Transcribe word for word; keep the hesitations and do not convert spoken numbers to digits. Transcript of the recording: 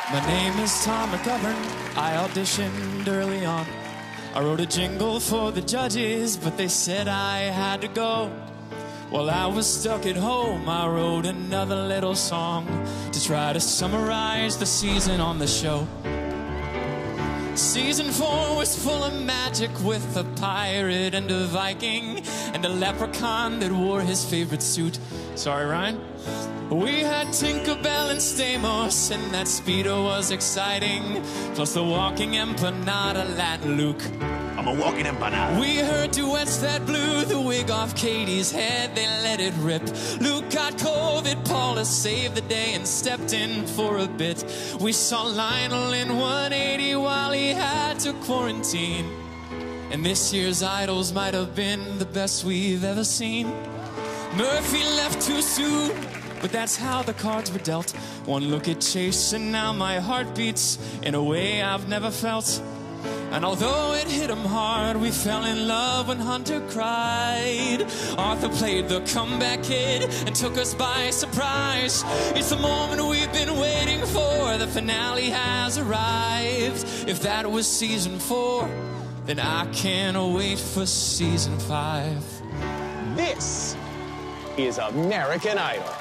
My name is Tom McGovern. I auditioned early on. I wrote a jingle for the judges, but they said I had to go. While I was stuck at home, I wrote another little song to try to summarize the season on the show. Season four was full of magic, with a pirate and a Viking and a leprechaun that wore his favorite suit. Sorry, Ryan. We had Tinkerbell and Stamos, and that Speedo was exciting. Plus the walking empanada, Latin Luke. I'm a walking empanada. We heard duets that blew the wig off Katie's head. They let it rip. Luke got COVID. Paula saved the day and stepped in for a bit. We saw Lionel in one eighty while he had to quarantine. And this year's Idols might have been the best we've ever seen. Murphy left too soon, but that's how the cards were dealt. One look at Chase and now my heart beats in a way I've never felt. And although it hit him hard, we fell in love when Hunter cried. Arthur played the comeback kid and took us by surprise. It's the moment we've been waiting for. The finale has arrived. If that was season four, then I can't wait for season five. This is American Idol.